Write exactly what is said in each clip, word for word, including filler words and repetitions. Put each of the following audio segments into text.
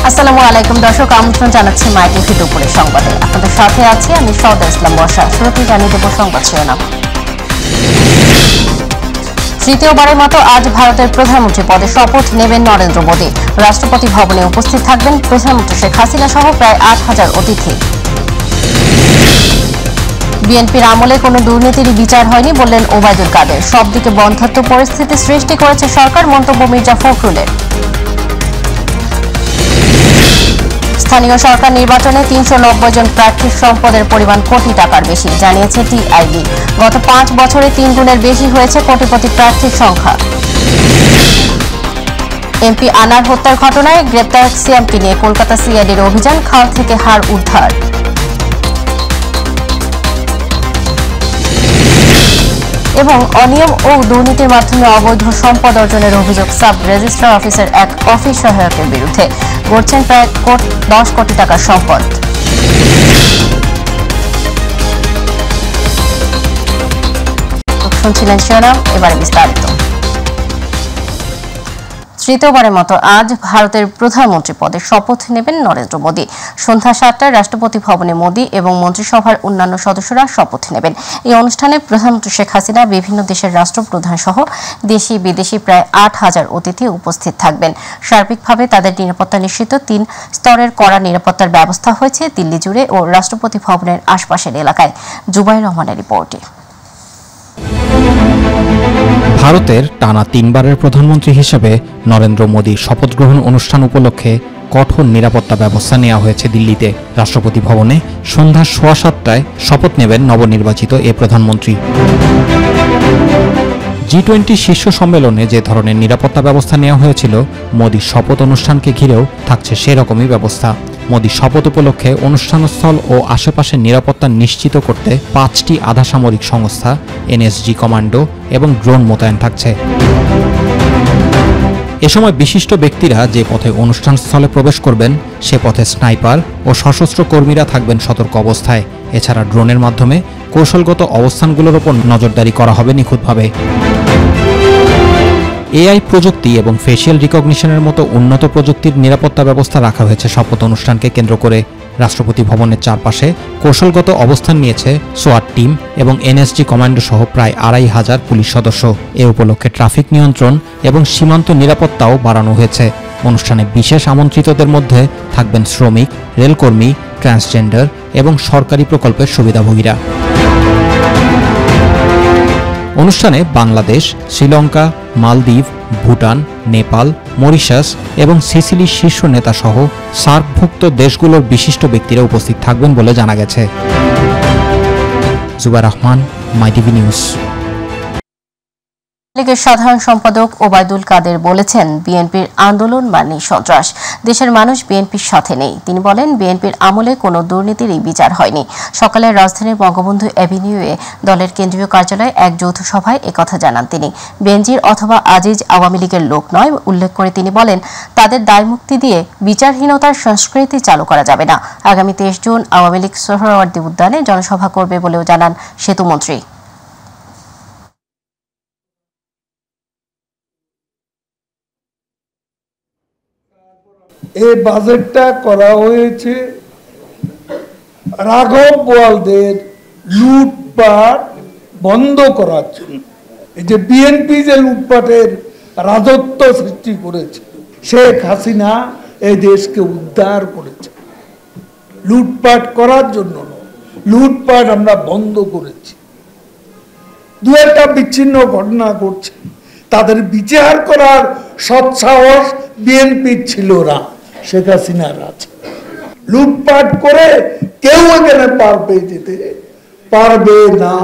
আসসালামু আলাইকুম দর্শক, আমন্ত্রণ জানাচ্ছি মাই টিভি দুপুরের সংবাদে। আপনাদের সাথে আছি আমি সৌদা ইসলাম বর্ষা। শুরুতেই জানিয়ে দেব সংবাদ শিরোনাম। তৃতীয়বারের মতো আজ ভারতের প্রধানমন্ত্রী পদে শপথ নেবেন নরেন্দ্র মোদী। রাষ্ট্রপতি ভবনে উপস্থিত থাকবেন প্রধানমন্ত্রী শেখ হাসিনা সহ প্রায় আট হাজার অতিথি। বিএনপির আমলে কোনো দুর্নীতির বিচার হয়নি বললেন ওবায়দুল কাদের। সব দিকে বন্ধ্যাত্ব পরিস্থিতি সৃষ্টি করেছে সরকার, মন্তব্য মির্জা ফখরুলের। স্থানীয় সরকার নির্বাচনে তিনশো নব্বই জন প্রার্থীর সম্পদের পরিমাণ কোটি টাকার বেশি, জানিয়েছে টিআইবি। গত পাঁচ বছরে তিন গুণের বেশি হয়েছে কোটিপতি প্রার্থীর সংখ্যা। এমপি আনার হত্যার ঘটনায় গ্রেপ্তার সিয়ামকে নিয়ে কলকাতা সিআইডির অভিযান, খাল থেকে হাড় উদ্ধার। এবং অনিয়ম ও দুর্নীতির মাধ্যমে অবৈধ সম্পদ অর্জনের অভিযোগ সাব রেজিস্ট্রার অফিসের এক অফিস সহায়কের বিরুদ্ধে। গড়ছেন প্রায় দশ কোটি টাকার সম্পদ। শুনছিলেন শিরোনাম, এবারে বিস্তারিত। তৃতীয়বারের মতো আজ ভারতের প্রধানমন্ত্রী পদে শপথ নেবেন নরেন্দ্র মোদী। সন্ধ্যা সাতটায় রাষ্ট্রপতি ভবনে মোদী এবং মন্ত্রিসভার অন্যান্য সদস্যরা শপথ নেবেন। এই অনুষ্ঠানে প্রধানমন্ত্রী শেখ হাসিনা, বিভিন্ন দেশের রাষ্ট্রপ্রধান সহ দেশি বিদেশি প্রায় আট হাজার অতিথি উপস্থিত থাকবেন। সার্বিকভাবে তাদের নিরাপত্তা নিশ্চিত তিন স্তরের কড়া নিরাপত্তার ব্যবস্থা হয়েছে দিল্লি জুড়ে ও রাষ্ট্রপতি ভবনের আশপাশের এলাকায়। জুবাইর রহমানের রিপোর্টে। ভারতের টানা তিনবারের প্রধানমন্ত্রী হিসেবে নরেন্দ্র মোদীর শপথ গ্রহণ অনুষ্ঠান উপলক্ষে কঠোর নিরাপত্তা ব্যবস্থা নেওয়া হয়েছে দিল্লিতে। রাষ্ট্রপতি ভবনে সন্ধ্যা সোয়া সাতটায় শপথ নেবেন নবনির্বাচিত এ প্রধানমন্ত্রী। জি টোয়েন্টি শীর্ষ সম্মেলনে যে ধরনের নিরাপত্তা ব্যবস্থা নেওয়া হয়েছিল, মোদীর শপথ অনুষ্ঠানকে ঘিরেও থাকছে সেরকমই ব্যবস্থা। মোদীর শপথ উপলক্ষে অনুষ্ঠানস্থল ও আশেপাশের নিরাপত্তা নিশ্চিত করতে পাঁচটি আধা সামরিক সংস্থা, এনএসজি কমান্ডো এবং ড্রোন মোতায়েন থাকছে। এ সময় বিশিষ্ট ব্যক্তিরা যে পথে অনুষ্ঠানস্থলে প্রবেশ করবেন, সে পথে স্নাইপার ও সশস্ত্র কর্মীরা থাকবেন সতর্ক অবস্থায়। এছাড়া ড্রোনের মাধ্যমে কৌশলগত অবস্থানগুলোর ওপর নজরদারি করা হবে নিখুঁতভাবে। এআই প্রযুক্তি এবং ফেসিয়াল রিকগনিশনের মতো উন্নত প্রযুক্তির নিরাপত্তা ব্যবস্থা রাখা হয়েছে শপথ অনুষ্ঠানকে কেন্দ্র করে। রাষ্ট্রপতি ভবনের চারপাশে কৌশলগত অবস্থান নিয়েছে সোয়াট টিম এবং এনএসজি কমান্ডো সহ প্রায় আড়াই হাজার পুলিশ সদস্য। এ উপলক্ষে ট্রাফিক নিয়ন্ত্রণ এবং সীমান্ত নিরাপত্তাও বাড়ানো হয়েছে। অনুষ্ঠানে বিশেষ আমন্ত্রিতদের মধ্যে থাকবেন শ্রমিক, রেলকর্মী, ট্রান্সজেন্ডার এবং সরকারি প্রকল্পের সুবিধাভোগীরা। অনুষ্ঠানে বাংলাদেশ, শ্রীলঙ্কা, মালদ্বীপ, ভুটান, নেপাল, মরিশাস এবং সিসিলির শীর্ষ নেতা সহ সার্কভুক্ত দেশগুলোর বিশিষ্ট ব্যক্তিরা উপস্থিত থাকবেন বলে জানা গেছে। জুবাইর রহমান, মাই টিভি নিউজ। লীগের সাধারণ সম্পাদক ওবায়দুল কাদের বলেছেন, বিএনপির আন্দোলন মানে সন্ত্রাস। দেশের মানুষ বিএনপির সাথে নেই। তিনি বলেন, বিএনপির আমলে কোনো দুর্নীতিরই বিচার হয়নি। সকালে রাজধানীর বঙ্গবন্ধু অ্যাভিনিউয়ে দলের কেন্দ্রীয় কার্যালয়ে এক যৌথ সভায় একথা জানান তিনি। বেনজির অথবা আজিজ আওয়ামী লীগের লোক নয় উল্লেখ করে তিনি বলেন, তাদের দায়মুক্তি দিয়ে বিচারহীনতার সংস্কৃতি চালু করা যাবে না। আগামী তেইশ জুন আওয়ামী লীগ সোহরাওয়ার্দী উদ্যানে জনসভা করবে বলেও জানান সেতুমন্ত্রী। এই বাজেটটা করা হয়েছে রাঘব বোয়ালদের লুটপাট বন্ধ করার জন্য। এই যে বিএনপি যে লুটপাটের রাজত্ব সৃষ্টি করেছে, শেখ হাসিনা এই দেশকে উদ্ধার করেছে। লুটপাট করার জন্য লুটপাট আমরা বন্ধ করেছি। দু একটা বিচ্ছিন্ন ঘটনা ঘটছে, তাদের বিচার করার সৎসাহস বিএনপি ছিল না, শেখ হাসিনার আছে। লুটপাট করে কেউ এখানে পার পেয়ে যেতে পারবে না।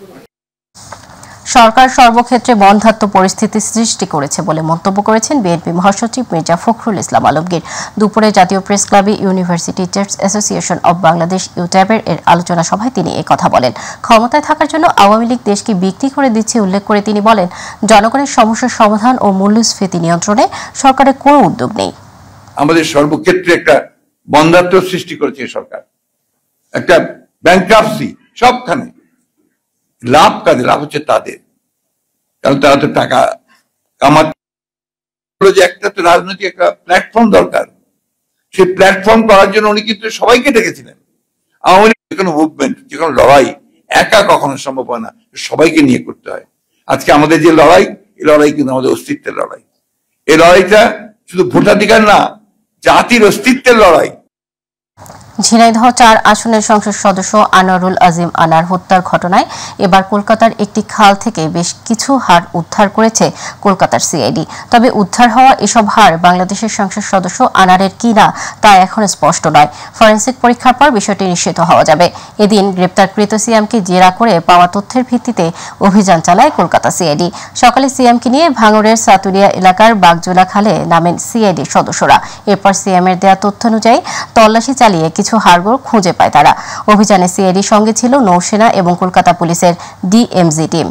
সরকার সর্বক্ষেত্রে বন্ধ্যাত্ব পরিস্থিতি সৃষ্টি করেছে বলে মন্তব্য করেছেন বিএনপি মহাসচিব মির্জা ফখরুল ইসলাম আলমগীর। দুপুরে জাতীয় প্রেস ক্লাবে university teachers association of Bangladesh ইউট্যাবের এর আলোচনা সভায় তিনি একথা বলেন। ক্ষমতায় থাকার জন্য আওয়ামী লীগ দেশকে বিক্রি করে দিচ্ছে উল্লেখ করে তিনি বলেন, জনগণের সমস্যার সমাধান ও মূল্যস্ফীতি নিয়ন্ত্রণে সরকারের কোনো উদ্যোগ নেই। আমাদের সর্বক্ষেত্রে একটা বন্ধ্যাত্ব সৃষ্টি করেছে সরকার, একটা ব্যাংক্রাপসি। সবখানে লাভ কাদের? লাভ হচ্ছে তাদের, কারণ তারা তো টাকা কামাতে। একটা তো রাজনৈতিক একটা প্ল্যাটফর্ম দরকার, সেই প্ল্যাটফর্ম করার জন্য উনি কিন্তু সবাইকে ডেকেছিলেন। আওয়ামী লীগ যে কোনো মুভমেন্ট, যে কোনো লড়াই একা কখনো সম্ভব হয় না, সবাইকে নিয়ে করতে হয়। আজকে আমাদের যে লড়াই, এই লড়াই কিন্তু আমাদের অস্তিত্বের লড়াই। এই লড়াইটা শুধু ভোটাধিকার না, জাতির অস্তিত্বের লড়াই। ঝিনাইদহ চার আসনের সংসদ সদস্য আনোয়ারুল আজিম আনার হত্যার ঘটনায় এবার কলকাতার একটি খাল থেকে বেশ কিছু হাড় উদ্ধার করেছে কলকাতার সিআইডি। তবে উদ্ধার হওয়া এসব হাড় বাংলাদেশের সংসদ সদস্য আনারের কিনা তা এখন স্পষ্ট নয়। ফরেনসিক পরীক্ষার পর বিষয়টি নিশ্চিত হওয়া যাবে। এদিন গ্রেপ্তারকৃত সিএমকে জেরা করে পাওয়া তথ্যের ভিত্তিতে অভিযান চালায় কলকাতা সিআইডি। সকালে সিএমকে নিয়ে ভাঙড়ের সাতুরিয়া এলাকার বাগজোলা খালে নামেন সিআইডির সদস্যরা। এরপর সিএমের দেয়া তথ্য অনুযায়ী তল্লাশি চালিয়ে কিছু হাড়গোড় খুঁজে পায় তারা। অভিযানে সিআইডির সঙ্গে ছিল নৌসেনা এবং কলকাতা পুলিশের ডিএমজি টিম।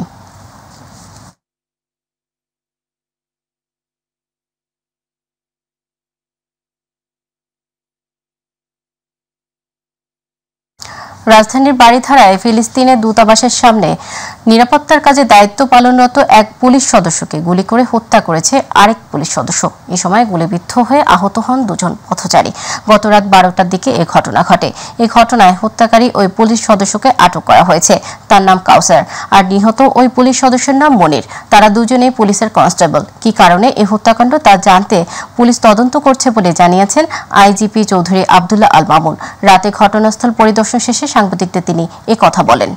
রাজধানীর বাড়িধারায় ফিলিস্তিনের দূতাবাসের সামনে নিরাপত্তার কাজে দায়িত্ব পালনরত এক পুলিশ সদস্যকে গুলি করে হত্যা করেছে আরেক পুলিশ সদস্য। এ সময় গুলিবিদ্ধ হয়ে আহত হন দুজন পথচারী। গত রাত বারোটার দিকে এ ঘটনা ঘটে। এই ঘটনায় হত্যাকারী ওই পুলিশ সদস্যকে আটক করা হয়েছে। তার নাম কাউসার, আর নিহত ওই পুলিশ সদস্যের নাম মনির। তারা দুজনেই পুলিশের কনস্টেবল। কি কারণে এই হত্যাকাণ্ড তা জানতে পুলিশ তদন্ত করছে বলে জানিয়েছেন আইজিপি চৌধুরী আবদুল্লাহ আল মামুন। রাতে ঘটনাস্থল পরিদর্শন শেষে সাংবাদিকদের তিনি এ কথা বলেন।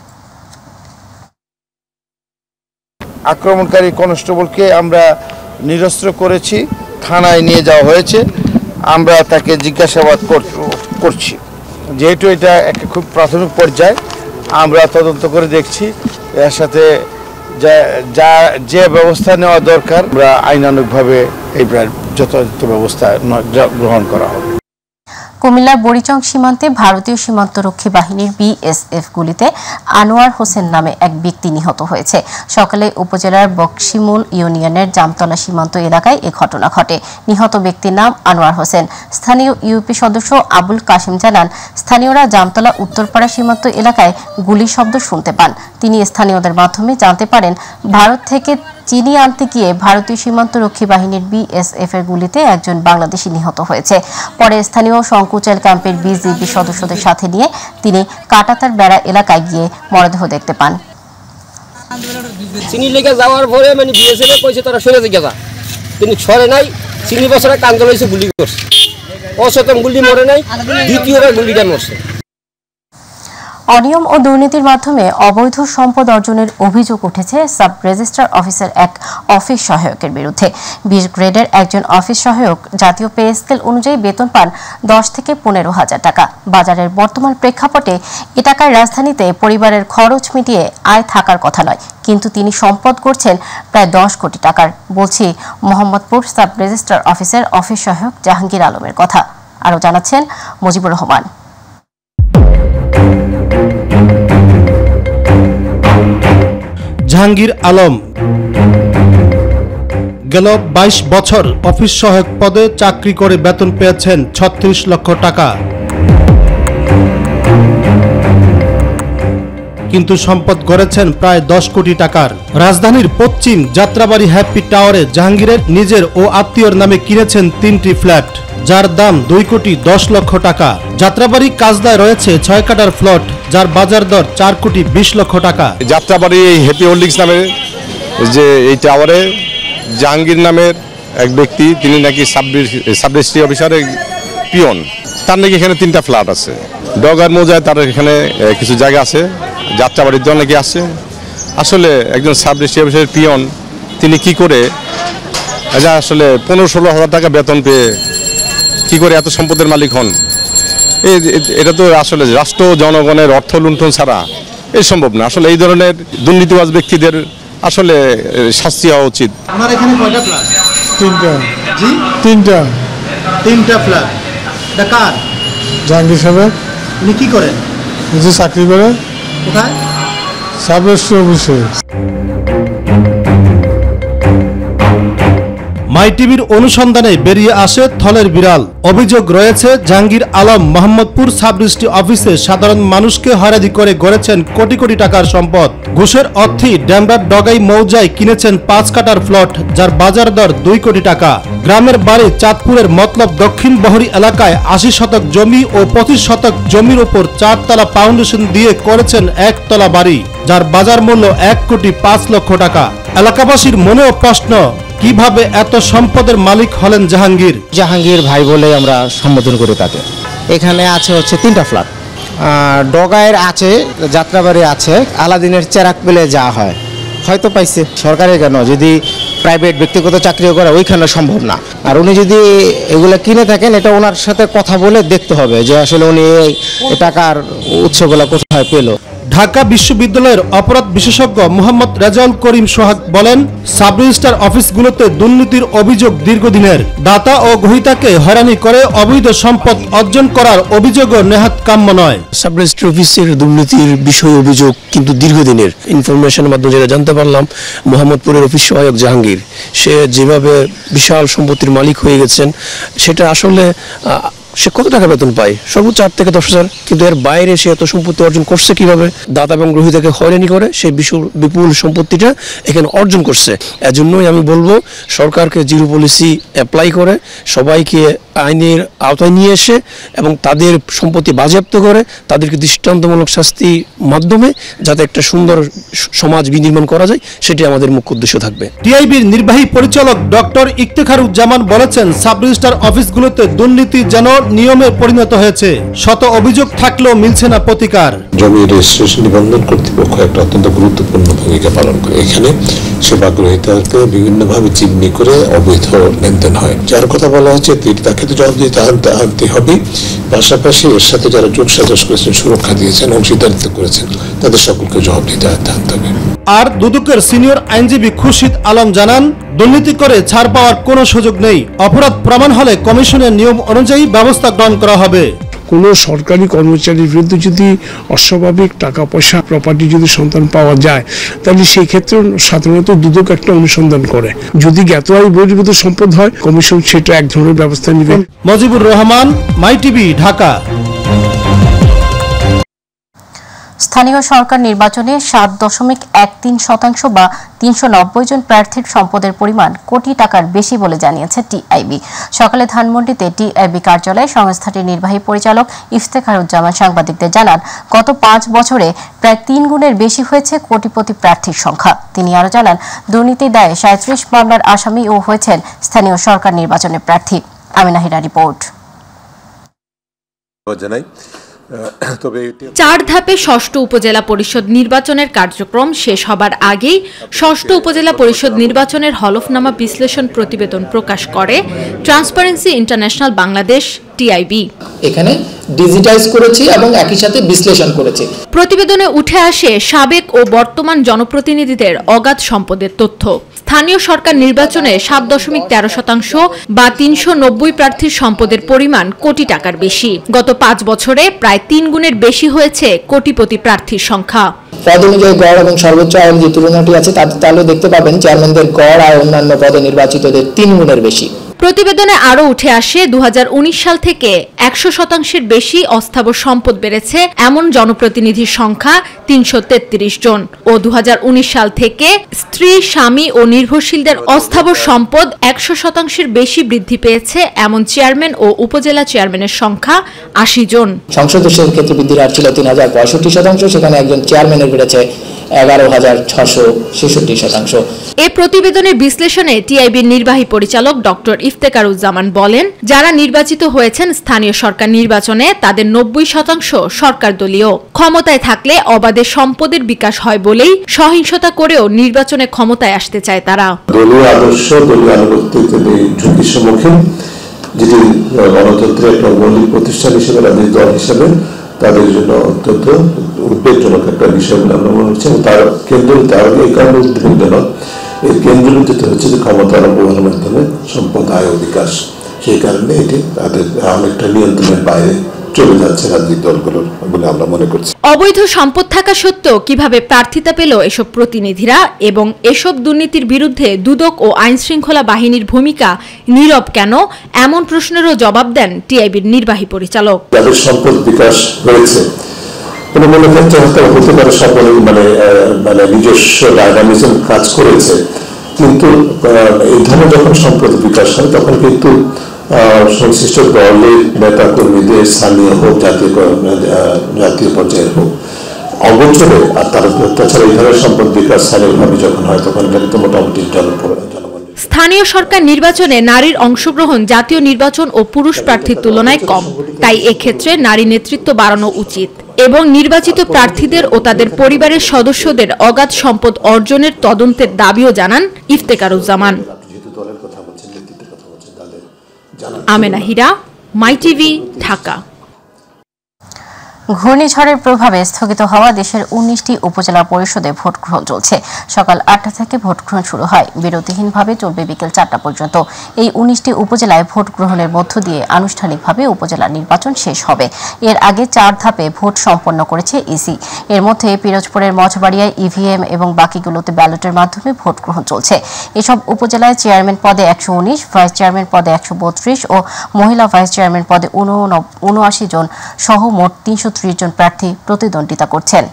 আক্রমণকারী কনস্টেবলকে আমরা নিরস্ত্র করেছি, থানায় নিয়ে যাওয়া হয়েছে। আমরা তাকে জিজ্ঞাসাবাদ করছি। যেহেতু এটা একটা খুব প্রাথমিক পর্যায়ে, আমরা তদন্ত করে দেখছি এর সাথে যা যে ব্যবস্থা নেওয়া দরকার আমরা আইনানুগভাবে এই যথাযথ ব্যবস্থা গ্রহণ করা হবে। কুমিল্লার বড়িচং সীমান্তে ভারতীয় সীমান্তরক্ষী বাহিনীর বিএসএফ গুলিতে আনোয়ার হোসেন নামে এক ব্যক্তি নিহত হয়েছে। সকালে উপজেলার বক্সিমূল ইউনিয়নের জামতলা সীমান্ত এলাকায় এ ঘটনা ঘটে। নিহত ব্যক্তির নাম আনোয়ার হোসেন। স্থানীয় ইউপি সদস্য আবুল কাশিম জানান, স্থানীয়রা জামতলা উত্তরপাড়া সীমান্ত এলাকায় গুলির শব্দ শুনতে পান। তিনি স্থানীয়দের মাধ্যমে জানতে পারেন ভারত থেকে চিনি আনতে গিয়ে ভারতীয় সীমান্তরক্ষী বাহিনীর বিএসএফ এর গুলিতে একজন বাংলাদেশি নিহত হয়েছে। পরে স্থানীয় সংকুচাল ক্যাম্পের বিজিবি সদস্যদের সাথে নিয়ে তিনি কাটাতার বেড়া এলাকায় গিয়ে মরদেহ দেখতে পান। চিনি লেগে যাওয়ার পরে মানে বিএসএফ কইছে তারা সরে গেছে, কিন্তু সরে নাই। চিনি বছরে কান্দল হয়েছে, গুলি করছে। অসতম গুলি মরে নাই, দ্বিতীয়বার গুলিটা মরছে। অনিয়ম ও দুর্নীতির মাধ্যমে অবৈধ সম্পদ অর্জনের অভিযোগ উঠেছে সাব রেজিস্ট্রার অফিসের এক অফিস সহায়কের বিরুদ্ধে। বিশ গ্রেডের একজন অফিস সহায়ক জাতীয় পে স্কেল অনুযায়ী বেতন পান দশ থেকে পনেরো হাজার টাকা। বাজারের বর্তমান প্রেক্ষাপটে এ টাকায় রাজধানীতে পরিবারের খরচ মিটিয়ে আয় থাকার কথা নয়, কিন্তু তিনি সম্পদ করছেন প্রায় দশ কোটি টাকার। বলছি মোহাম্মদপুর সাব রেজিস্ট্রার অফিসের অফিস সহায়ক জাহাঙ্গীর আলমের কথা। আরও জানাচ্ছেন মুজিবুর রহমান। জাহাঙ্গীর আলম গেল বাইশ বছর অফিস সহায়ক পদে চাকরি করে বেতন পেয়েছেন ছত্রিশ লক্ষ টাকা, কিন্তু সম্পদ গড়েছেন প্রায় দশ কোটি টাকার। রাজধানীর পশ্চিম যাত্রাবাড়ি হ্যাপি টাওয়ারে জাহাঙ্গীরের নিজের ও আত্মীয়র নামে কিনেছেন তিনটি ফ্ল্যাট, যার দাম দুই কোটি দশ লক্ষ টাকা। যাত্রাবাড়ি কাজদায় রয়েছে ছয় কাটার প্লট, যার বাজার দর চার কোটি বিশ লক্ষ টাকা। যাত্রাবাড়ি এই হ্যাপি হোল্ডিংস নামে যে এই টাওয়ারে জাহাঙ্গীর নামের এক ব্যক্তি, তিনি নাকি সাব রেজিস্ট্রি অফিসারের পিয়ন। তার নাকি এখানে তিনটা ফ্ল্যাট আছে। ডগার মৌজায় তার এখানে কিছু জায়গা আছে, যাত্রাবাড়িতে অনেকে আছে। আসলে একজন সাব রেজিস্ট্রি অফিসারের পিয়ন তিনি কি করে আসলে পনেরো ষোলো হাজার টাকা বেতন পেয়ে কি করে এত সম্পদের মালিক হন? এটা তো আসলে রাষ্ট্র জনগণের অর্থ লুণ্ঠন ছাড়া এই সম্ভব না। আসলে এই ধরনের দুর্নীতিবাজ ব্যক্তিদের আসলে শাস্তি হওয়া উচিত। আমার এখানে কয়টা ফ্ল্যাট? তিনটা। জি তিনটা তিনটা ফ্ল্যাট। এটা কার? জাহাঙ্গীর সাহেব। উনি কি করেন? নিজে চাকরি করে। কোথায়? সাব রেজিস্ট্রি অফিসে। মাই টিভির অনুসন্ধানে বেরিয়ে আসে থলের বিড়াল। অভিযোগ রয়েছে জাহাঙ্গীর আলম মোহাম্মদপুর সাব রেজিস্ট্রি অফিসে সাধারণ মানুষকে হয়রানি করে গড়েছেন কোটি কোটি টাকার সম্পদ। ঘুষের অর্থে ড্যামরার ডগাই মৌজায় কিনেছেন পাঁচ কাটার প্লট, যার বাজার দর দুই কোটি টাকা। গ্রামের বাড়ি চাঁদপুরের মতলব দক্ষিণ বহরী এলাকায় আশি শতক জমি ও পঁচিশ শতক জমির উপর চারতলা ফাউন্ডেশন দিয়ে করেছেন একতলা বাড়ি, যার বাজার মূল্য এক কোটি পাঁচ লক্ষ টাকা। এলাকাবাসীর মনেও প্রশ্ন, কিভাবে এত সম্পদের মালিক হলেন জাহাঙ্গীর? জাহাঙ্গীর ভাই বলে আমরা সম্বোধন করি তাকে। এখানে আছে হচ্ছে তিনটা ফ্ল্যাট, ডগায়ের আছে, যাত্রাবাড়ি আছে, আলাদিনের চেরাক পেলে যা হয় হয়তো পাইছে। সরকারের কেন, যদি প্রাইভেট ব্যক্তিগত চাকরিও করে ওইখানে সম্ভব না। আর উনি যদি এগুলো কিনে থাকেন, এটা ওনার সাথে কথা বলে দেখতে হবে যে আসলে উনি এই টাকার উৎসগুলো কোথায় পেল। ঢাকা বিশ্ববিদ্যালয়ের অপরাধ বিশেষজ্ঞ মোহাম্মদ রেজাউল করিম সোহাগ বলেন, সাব রেজিস্ট্রার অফিসগুলোতে দুর্নীতির অভিযোগ দীর্ঘদিনের। দাতা ও গ্রহীতাকে হয়রানি করে অবৈধ সম্পদ অর্জন করার অভিযোগও নেহাত কাম্য নয়। সাব রেজিস্ট্রার অফিসের দুর্নীতির বিষয় অভিযোগ কিন্তু দীর্ঘদিনের। ইনফরমেশনের মাধ্যমে যেটা জানতে পারলাম, মোহাম্মদপুরের অফিস সহায়ক জাহাঙ্গীর সে যেভাবে বিশাল সম্পত্তির মালিক হয়ে গেছেন, সেটা আসলে সে কত টাকা বেতন পায়? সর্বোচ্চ আট থেকে দশ হাজার। কিন্তু এর বাইরে সে এত সম্পত্তি অর্জন করছে কিভাবে? দাতা এবং গ্রহীতাকে হয়রানি করে সে বিপুল সম্পত্তিটা এখানে অর্জন করছে। এজন্যই আমি বলবো সরকারকে জিরো পলিসি অ্যাপ্লাই করে সবাইকে আইনের আওতায় নিয়ে এসে এবং তাদের সম্পত্তি বাজেয়াপ্ত করে তাদেরকে দৃষ্টান্তমূলক শাস্তির মাধ্যমে যাতে একটা সুন্দর সমাজ বিনির্মাণ করা যায়, সেটি আমাদের মুখ্য উদ্দেশ্য থাকবে। টিআইবির নির্বাহী পরিচালক ডক্টর ইফতেখারুজ্জামান বলেছেন, সাব রেজিস্ট্রার অফিসগুলোতে দুর্নীতি যেন নিয়মে পরিণত হয়েছে। শত অভিযোগ থাকলেও মিলছে না প্রতিকার। জমি রেজিস্ট্রেশন নিবন্ধন কর্তৃপক্ষ একটা অত্যন্ত গুরুত্বপূর্ণ ভূমিকা পালন করে। এখানে সেবা গ্রহীতাকে বিভিন্নভাবে চিহ্নি করে অবৈধ লেনদেন হয়, যার কথা বলা হচ্ছে তাকে তো জবাব দিতে আনতে হবে। পাশাপাশি এর সাথে যারা যোগ সাজস করেছেন, সুরক্ষা দিয়েছেন, অংশীদারিত্ব করেছেন, তাদের সকলকে জবাব দিতে আনতে হবে। আর দুদকের সিনিয়র আইনজীবী খুরশিদ আলম জানান, দুর্নীতি করে ছাড় পাওয়ার কোনো সুযোগ নেই। অপরাধ প্রমাণ হলে কমিশনের নিয়ম অনুযায়ী ব্যবস্থা গ্রহণ করা হবে। কোনো সরকারি কর্মচারীর বিরুদ্ধে যদি অস্বাভাবিক টাকা পয়সা প্রপার্টি যদি সন্ধান পাওয়া যায়, তাহলে সেই ক্ষেত্রে সাধারণত দুদক একটা অনুসন্ধান করে। যদি জ্ঞাত আয় বহির্ভূত সম্পদ হয়, কমিশন সেটা এক ধরনের ব্যবস্থা নেবে। মজিবুর রহমান, মাই টিভি, ঢাকা। স্থানীয় সরকার নির্বাচনে সাত দশমিক এক তিন শতাংশ বা তিনশো নব্বই জন প্রার্থীর সম্পদের পরিমাণ কোটি টাকার বেশি বলে জানিয়েছে টিআইবি। সকালে ধানমন্ডিতে টিআইবি কার্যালয়ে সংস্থাটির নির্বাহী পরিচালক ইফতেখারুজ্জামান সাংবাদিকদের জানান, গত পাঁচ বছরে প্রায় তিন গুণের বেশি হয়েছে কোটিপতি প্রার্থীর সংখ্যা। তিনি আরও জানান, দুর্নীতির দায়ে সাঁত্রিশ মামলার আসামিও হয়েছেন স্থানীয় সরকার নির্বাচনের প্রার্থী। আমিনা হিরা রিপোর্ট। চার ধাপে ষষ্ঠ উপজেলা পরিষদ নির্বাচনের কার্যক্রম শেষ হবার আগেই ষষ্ঠ উপজেলা পরিষদ নির্বাচনের হলফনামা বিশ্লেষণ প্রতিবেদন প্রকাশ করে ট্রান্সপারেন্সি ইন্টারন্যাশনাল বাংলাদেশ টিআইবি। এখানে ডিজিটাইজ করেছি এবং একই সাথে বিশ্লেষণ করেছি। প্রতিবেদনে উঠে আসে সাবেক ও বর্তমান জনপ্রতিনিধিদের অগাধ সম্পদের তথ্য। স্থানীয় সরকার নির্বাচনে সাত দশমিক তেরো শতাংশ বা তিনশো নব্বই প্রার্থীর সম্পদের পরিমাণ কোটি টাকার বেশি। গত পাঁচ বছরে প্রায় তিন গুণের বেশি হয়েছে কোটিপতি প্রার্থীর সংখ্যা। পদ অনুযায়ী গড় এবং সর্বোচ্চ আয়ের যে তুলনাটি আছে তাহলে দেখতে পাবেন চেয়ারম্যানদের গড় আয় অন্যান্য পদে নির্বাচিতদের তিন গুণের বেশি। প্রতিবেদনে আরও উঠে আসে দু হাজার উনিশ সাল থেকে একশো শতাংশের বেশি অস্থাবর সম্পদ বেড়েছে এমন জনপ্রতিনিধির সংখ্যা তিনশো তেত্রিশ জন ও দু হাজার উনিশ সাল থেকে স্ত্রী, স্বামী ও নির্ভরশীলদের অস্থাবর সম্পদ একশো শতাংশের বেশি বৃদ্ধি পেয়েছে এমন চেয়ারম্যান ও উপজেলা চেয়ারম্যানের সংখ্যা আশি জন। সংসদ সদস্যের ক্ষেত্রে বৃদ্ধির হার ছিল তিন হাজার পঁয়ষট্টি শতাংশ, সেখানে একজন চেয়ারম্যানের বেড়েছে এগারো হাজার ছশো ছেষট্টি শতাংশ। এ প্রতিবেদনের বিশ্লেষণে টিআইবির নির্বাহী পরিচালক ডক্টর ইফতেখারুজ্জামান বলেন, যারা নির্বাচিত হয়েছেন স্থানীয় সরকার নির্বাচনে তাদের নব্বই শতাংশ সরকার দলীয়। ক্ষমতায় থাকলে অবাধে সম্পদের বিকাশ হয় বলেই সহিংসতা করেও নির্বাচনে ক্ষমতায় আসতে চায় তারা। দলীয় আদর্শ, দলীয় আনুগত্যের ঝুঁকির সম্মুখীন, যেটি গণতন্ত্রের একটা মৌলিক প্রতিষ্ঠান হিসেবে রাজনৈতিক দল হিসেবে তাদের জন্য অত্যন্ত উদ্বেগজনক একটা বিষয় বলে আমরা মনে হচ্ছে। তার কেন্দ্র এই কারণে উদ্বেগজনক, এর কেন্দ্রবিন্দুত হচ্ছে যে ক্ষমতার অপব্যবহারের মাধ্যমে সম্পদ আয় ও বিকাশ। সেই কারণে এটি তাদের অনেকটা নিয়ন্ত্রণের বাইরে চলে যাচ্ছে রাজনৈতিক দলগুলোর বলে আমরা মনে করছি। অবৈধ সম্পদ থাকা সত্ত্বেও কিভাবে প্রার্থিতা পেল এসব প্রতিনিধিরা এবং এসব দুর্নীতির বিরুদ্ধে দুদক ও আইন শৃঙ্খলা বাহিনীর ভূমিকা নীরব কেন, এমন প্রশ্নেরও জবাব দেন টিআইবির নির্বাহী পরিচালক। যাদের সম্পদ বিকাশ হয়েছে কোনো মনে ক্ষেত্রে হতে পারে সকলে মানে মানে নিজস্ব ডায়নামিজম কাজ করেছে, কিন্তু এই ধরনের যখন সম্পদ বিকাশ হয় তখন কিন্তু সংশ্লিষ্ট দলের নেতা কর্মীদের স্থানীয় হোক জাতীয় জাতীয় পর্যায়ের হোক অগোচরে, আর তারা তাছাড়া এই ধরনের সম্পদ বিকাশ স্থানীয়ভাবে যখন হয় তখন এটা কিন্তু মোটামুটি জনপ্রিয়। স্থানীয় সরকার নির্বাচনে নারীর অংশগ্রহণ জাতীয় নির্বাচন ও পুরুষ প্রার্থীর তুলনায় কম, তাই এক্ষেত্রে নারী নেতৃত্ব বাড়ানো উচিত এবং নির্বাচিত প্রার্থীদের ও তাদের পরিবারের সদস্যদের অগাধ সম্পদ অর্জনের তদন্তের দাবিও জানান ইফতেখারুজ্জামান। Amena Hira, My TV, Dhaka. ঘূর্ণিঝড়ের প্রভাবে স্থগিত হওয়া দেশের উনিশটি উপজেলা পরিষদে ভোট গ্রহণ চলছে। সকাল আটটা থেকে ভোট গ্রহণ শুরু হয়, বিরতিহীনভাবে চলবে বিকেল চারটা পর্যন্ত। এই উনিশটি উপজেলায় ভোট গ্রহণের মধ্য দিয়ে আনুষ্ঠানিকভাবে উপজেলা নির্বাচন শেষ হবে। এর আগে চার ধাপে ভোট সম্পন্ন করেছে ইসি। এর মধ্যে পিরোজপুরের মঠবাড়িয়ায় ইভিএম এবং বাকিগুলোতে ব্যালটের মাধ্যমে ভোট গ্রহণ চলছে। এসব উপজেলায় চেয়ারম্যান পদে একশো উনিশ, ভাইস চেয়ারম্যান পদে একশো বত্রিশ ও মহিলা ভাইস চেয়ারম্যান পদে উনআশি জন সহ মোট তিনশো ত্রিশ জন প্রার্থী প্রতিদ্বন্দ্বিতা করছেন।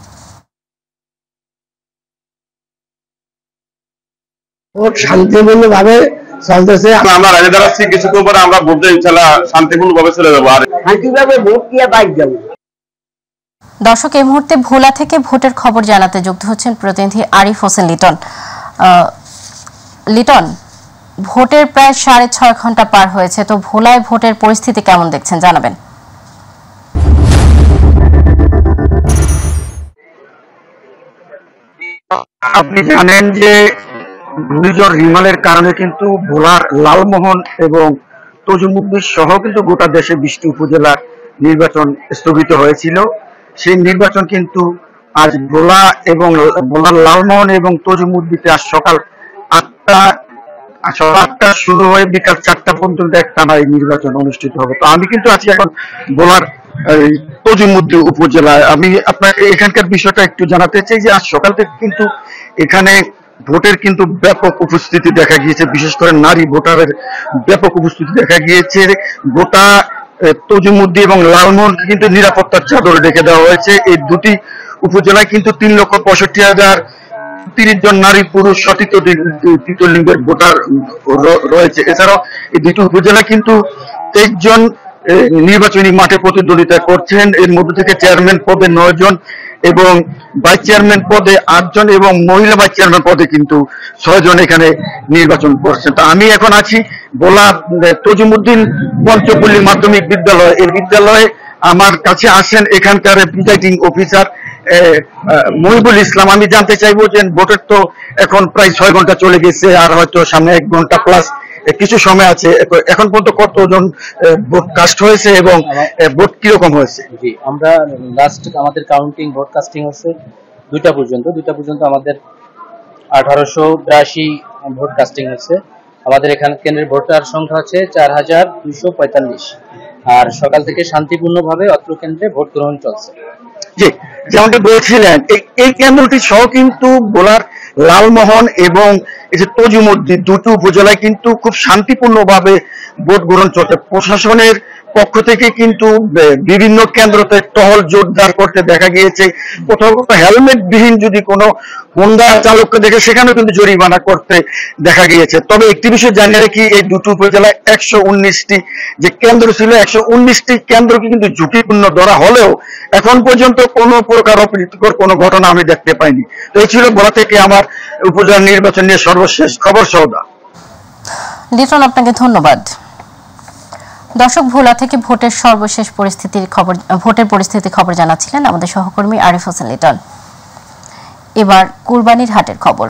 ভোট শান্তিপূর্ণভাবে চলতেছে। আমরা রাজে দাঁড়াচ্ছি, কিছুক্ষণ পরে আমরা ভোট ইনশাআল্লাহ শান্তিপূর্ণভাবে চলে যাবো। আর শান্তিভাবে ভোট দিয়ে বাইক যাবো। দর্শক, এই মুহূর্তে ভোলা থেকে ভোটের খবর জানাতে যুক্ত হচ্ছেন প্রতিনিধি আরিফ হোসেন লিটন। লিটন, ভোটের প্রায় সাড়ে ছয় ঘন্টা পার হয়েছে, তো ভোলায় ভোটের পরিস্থিতি কেমন দেখছেন জানাবেন? আপনি জানেন যে ঘূর্ণিঝড় রিমালের কারণে কিন্তু ভোলার লালমোহন এবং তজুমুদ্দিন সহ কিন্তু গোটা দেশে বিশটি উপজেলার নির্বাচন স্থগিত হয়েছিল। সেই নির্বাচন কিন্তু আজ ভোলা এবং ভোলার লালমোহন এবং তজুমুদ্দিতে আজ সকাল আটটা সকাল আটটা শুরু হয়ে বিকাল চারটা পর্যন্ত একটানা এই নির্বাচন অনুষ্ঠিত হবে। তো আমি কিন্তু আছি এখন ভোলার তজুমুদ্দিন উপজেলায়। আমি আপনাকে এখানকার বিষয়টা একটু জানাতে চাই যে আজ সকাল থেকে কিন্তু এখানে ভোটের কিন্তু ব্যাপক উপস্থিতি দেখা গিয়েছে, বিশেষ করে নারী ভোটারের ব্যাপক উপস্থিতি দেখা গিয়েছে। গোটা তজুমুদ্দিন এবং লালমোহন কিন্তু নিরাপত্তার চাদর রেখে দেওয়া হয়েছে। এই দুটি উপজেলায় কিন্তু তিন লক্ষ পঁয়ষট্টি হাজার তিরিশ জন নারী পুরুষ সঠিক তৃতীয় লিঙ্গের ভোটার রয়েছে। এছাড়াও এই দুটি উপজেলায় কিন্তু তেইশ জন নির্বাচনী মাঠে প্রতিদ্বন্দ্বিতা করছেন। এর মধ্যে থেকে চেয়ারম্যান পদে নয় জন এবং ভাইস চেয়ারম্যান পদে আট জন এবং মহিলা ভাইস চেয়ারম্যান পদে কিন্তু ছয় জন এখানে নির্বাচন করছেন। তা আমি এখন আছি ভোলা তজুমুদ্দিন পঞ্চপল্লী মাধ্যমিক বিদ্যালয়। এই বিদ্যালয়ে আমার কাছে আসেন এখানকার প্রিজাইডিং অফিসার মহিবুল ইসলাম। আমি জানতে চাইবো যে ভোটের তো এখন প্রায় ছয় ঘন্টা চলে গেছে, আর হয়তো সামনে এক ঘন্টা প্লাস কিছু সময় আছে। এখন পর্যন্ত কতজন ভোট কাস্ট হয়েছে এবং ভোট কিরকম হয়েছে? জি, আমরা লাস্ট আমাদের কাউন্টিং ভোট কাস্টিং হচ্ছে দুইটা পর্যন্ত দুইটা পর্যন্ত আমাদের আঠারোশো বিরাশি ভোট কাস্টিং হচ্ছে। আমাদের এখানে কেন্দ্রের ভোটার সংখ্যা হচ্ছে চার হাজার দুইশো পঁয়তাল্লিশ। আর সকাল থেকে শান্তিপূর্ণভাবে অত্র কেন্দ্রে ভোট গ্রহণ চলছে। জি, যেমনটি বলছিলেন এই কেন্দ্রটি সহ কিন্তু ভোলার লালমোহন এবং এই যে তজুমুদ্দিন দুটি উপজেলায় কিন্তু খুব শান্তিপূর্ণভাবে ভোট গ্রহণ চলছে। প্রশাসনের পক্ষ থেকে কিন্তু বিভিন্ন কেন্দ্রতে টহল জোরদার করতে দেখা গিয়েছে। কোথাও কোথাও হেলমেট বিহীন যদি কোনো হোন্ডা চালককে দেখে সেখানেও কিন্তু জরিমানা করতে দেখা গিয়েছে। তবে একটি বিষয় জানিয়ে রাখি, এই দুটো উপজেলায় একশো উনিশটি যে কেন্দ্র ছিল, একশো উনিশটি কেন্দ্রকে কিন্তু ঝুঁকিপূর্ণ ধরা হলেও এখন পর্যন্ত কোনো প্রকার অপ্রীতিকর কোনো ঘটনা আমি দেখতে পাইনি। তো এই ছিল ভোলা থেকে আমার উপজেলা নির্বাচন নিয়ে সর্বশেষ খবর। সৌদা লিটন, আপনাকে ধন্যবাদ। দর্শক, ভোলা থেকে ভোটের সর্বশেষ পরিস্থিতির খবর ভোটের পরিস্থিতির খবর জানাচ্ছিলেন আমাদের সহকর্মী আরিফ হোসেন লিটন। এবার কুরবানির হাটের খবর।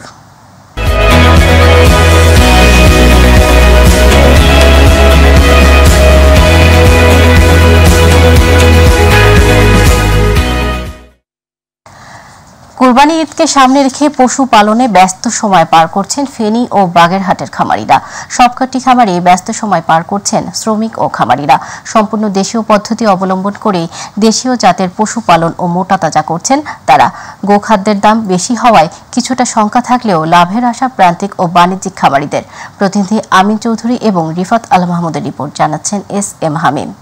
কুরবানি ঈদকে সামনে রেখে পশু পালনে ব্যস্ত সময় পার করছেন ফেনী ও বাগেরহাটের খামারিরা। সবকটি খামারে ব্যস্ত সময় পার করছেন শ্রমিক ও খামারিরা। সম্পূর্ণ দেশীয় পদ্ধতি অবলম্বন করে দেশীয় জাতের পশু পালন ও মোটা তাজা করছেন তারা। গোখাদ্যের দাম বেশি হওয়ায় কিছুটা শঙ্কা থাকলেও লাভের আশা প্রান্তিক ও বাণিজ্যিক খামারিদের। প্রতিনিধি আমিন চৌধুরী এবং রিফাত আল মাহমুদের রিপোর্ট, জানাচ্ছেন এস এম হামিম।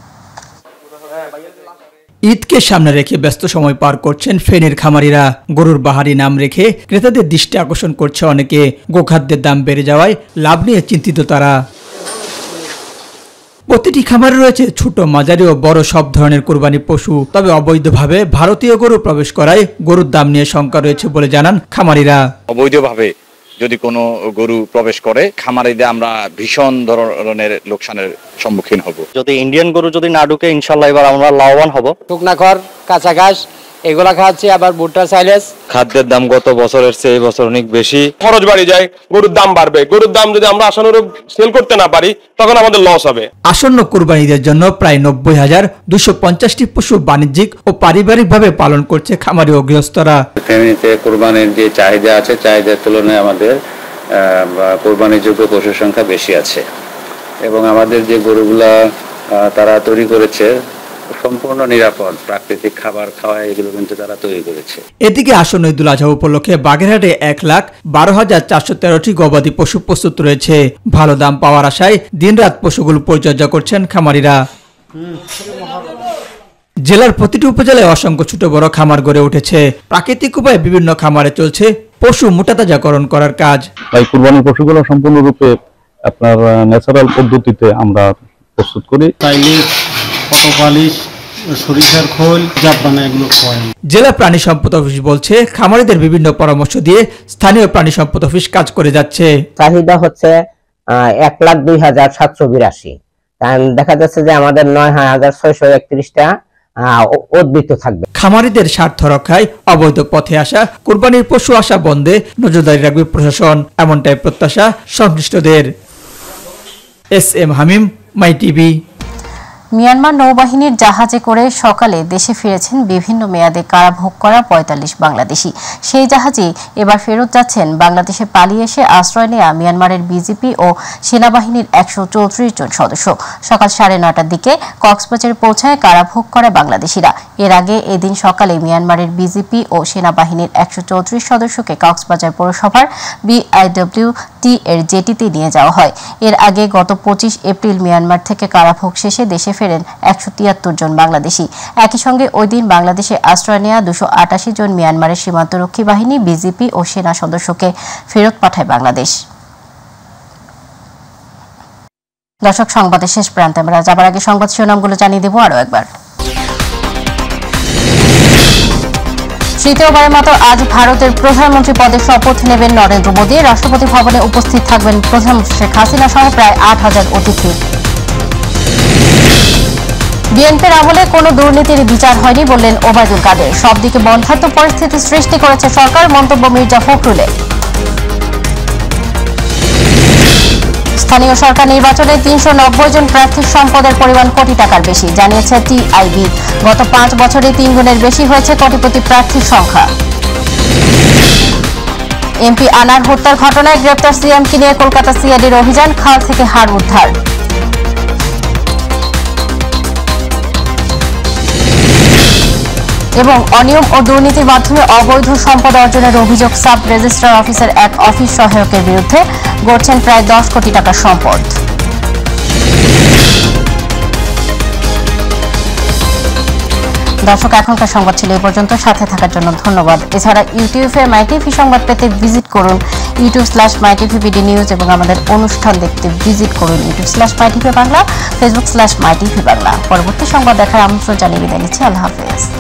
ঈদকে সামনে রেখে ব্যস্ত সময় পার করছেন ফেনীর খামারিরা। গরুর বাহারি নাম রেখে ক্রেতাদের দৃষ্টি আকর্ষণ করছে অনেকে। গোখাদ্যের দাম বেড়ে যাওয়ায় লাভ নিয়ে চিন্তিত তারা। প্রতিটি খামারে রয়েছে ছোট, মাঝারি ও বড় সব ধরনের কোরবানি পশু। তবে অবৈধভাবে ভারতীয় গরু প্রবেশ করায় গরুর দাম নিয়ে শঙ্কা রয়েছে বলে জানান খামারিরা। অবৈধভাবে যদি কোনো গরু প্রবেশ করে খামারিদের আমরা ভীষণ ধরনের লোকসানের সম্মুখীন হব। যদি ইন্ডিয়ান গরু যদি না ঢুকে ইনশাল্লাহ এবার আমরা লাভবান হব। শুকনা খড়, কাঁচা ঘাস এগুলা খাচ্ছি, আবার ভুট্টা সাইলেজ। খাদ্যের দাম গত বছরের চেয়ে এই বছর অনেক বেশি। খরচ বাড়ি যায়, গরুর দাম বাড়বে। গরুর দাম যদি আমরা আশানুরূপ সেল করতে না পারি তখন আমাদের লস হবে। আসন্ন কুরবানিদের জন্য প্রায় নব্বই হাজার দুশো পঞ্চাশটি পশু বাণিজ্যিক ও পারিবারিকভাবে পালন করছে খামারি ও গৃহস্থরা। ফেনীতে কুরবানির যে চাহিদা আছে, চাহিদার তুলনায় আমাদের কোরবানিযোগ্য পশুর সংখ্যা বেশি আছে এবং আমাদের যে গরুগুলা তারা তৈরি করেছে সম্পূর্ণ নিরাপদ, প্রাকৃতিক খাবার খাওয়া এগুলো কিন্তু তারা তৈরি করেছে। এদিকে আসন্ন ঈদুল আজহা উপলক্ষে বাগেরহাটে এক লাখ বারো হাজার চারশো তেরোটি গবাদি পশু প্রস্তুত রয়েছে। ভালো দাম পাওয়ার আশায় দিনরাত পশুগুলো পরিচর্যা করছেন খামারিরা। জেলার প্রতিটি উপজেলায় অসংখ্য ছোট বড় খামার গড়ে উঠেছে। প্রাকৃতিক উপায়ে বিভিন্ন খামারে চলছে পশু মোটাতাজাকরণ করার কাজ। তাই কুরবানি পশুগুলো সম্পূর্ণরূপে আপনার ন্যাচারাল পদ্ধতিতে আমরা প্রস্তুত করি। সরিষার খোল, জাপানা এগুলো খাওয়াই। জেলা প্রাণী সম্পদ অফিস বলছে খামারিদের বিভিন্ন পরামর্শ দিয়ে স্থানীয় প্রাণী সম্পদ অফিস কাজ করে যাচ্ছে। চাহিদা হচ্ছে এক লাখ দুই হাজার সাতশো বিরাশি। দেখা যাচ্ছে যে আমাদের নয় হাজার ছয়শো একত্রিশটা উদ্বৃত্ত থাকবে। খামারিদের স্বার্থ রক্ষায় অবৈধ পথে আসা কুরবানির পশু আসা বন্ধে নজরদারি রাখবে প্রশাসন, এমনটাই প্রত্যাশা সংশ্লিষ্টদের। S M Hamim, My TV. Myanmar নৌবাহিনীর জাহাজে করে সকালে দেশে ফিরেছেন বিভিন্ন মেয়াদে কারাভোগ করা পঁয়তাল্লিশ বাংলাদেশি। সেই জাহাজে এবার ফেরত যাচ্ছেন বাংলাদেশে পালিয়ে এসে আশ্রয় নেয়া মিয়ানমারের বিজিপি ও সেনাবাহিনীর একশো চৌত্রিশ জন সদস্য। সকাল সাড়ে নটার দিকে কক্সবাজারে পৌঁছায় কারাভোগ করা বাংলাদেশিরা। এর আগে এদিন সকালে মিয়ানমারের বিজিপি ও সেনাবাহিনীর একশো চৌত্রিশ সদস্যকে কক্সবাজার পৌরসভার বিআইডব্লিউ টি এর জেটিতে নিয়ে যাওয়া হয়। এর আগে গত পঁচিশ এপ্রিল মিয়ানমার থেকে কারাভোগ শেষে দেশে ফেরেন একশো তিয়াত্তর জন বাংলাদেশি। একই সঙ্গে ওই দিন বাংলাদেশে আশ্রয় নেওয়া দুশো আটাশি জন মিয়ানমারের সীমান্তরক্ষী বাহিনী, বিজিপি ও সেনা সদস্যকে ফেরত পাঠায় বাংলাদেশ। দর্শক, সংবাদের শেষ প্রান্তে আমরা যাবার আগে সংবাদ শিরোনামগুলো জানিয়ে দেব আরো একবার। তৃতীয়বারের মতো আজ ভারতের প্রধানমন্ত্রী পদে শপথ নেবেন নরেন্দ্র মোদী। রাষ্ট্রপতি ভবনে উপস্থিত থাকবেন প্রধানমন্ত্রী শেখ হাসিনা সহ প্রায় আট হাজার অতিথি। বিএনপির আমলে কোনো দুর্নীতির বিচার হয়নি বললেন ওবায়দুল কাদের। সব দিকে বন্ধ্যাত্ম পরিস্থিতি সৃষ্টি করেছে সরকার, মন্তব্য মির্জা ফখরুলের। স্থানীয় সরকার নির্বাচনে তিনশো নব্বই জন প্রার্থীর সম্পদের পরিমাণ কোটি টাকার বেশি, জানিয়েছে টিআইবি। গত পাঁচ বছরে তিন গুণের বেশি হয়েছে কোটিপতি প্রার্থীর সংখ্যা। এমপি আনার হত্যার ঘটনায় গ্রেপ্তার সিএমকে নিয়ে কলকাতা সিআইডির অভিযান, খাল থেকে হাড় উদ্ধার। এবং অনিয়ম ও দুর্নীতির মাধ্যমে অবৈধ সম্পদ অর্জনের অভিযোগ সাব রেজিস্ট্রার অফিসের এক অফিস সহায়কের বিরুদ্ধে, গড়ছেন প্রায় দশ কোটি টাকার সম্পদ। দর্শক, এখনকার সংবাদ ছিল এই পর্যন্ত। সাথে থাকার জন্য ধন্যবাদ। এছাড়া ইউটিউবে মাই টিভি সংবাদ পেতে ভিজিট করুন YouTube slash My TV BD news এবং আমাদের অনুষ্ঠান দেখতে ভিজিট করুন YouTube slash My TV Bangla, Facebook slash My TV Bangla. পরবর্তী সংবাদ দেখার আমন্ত্রণ জানিয়ে বিদায় নিচ্ছি। আল্লাহ হাফেজ।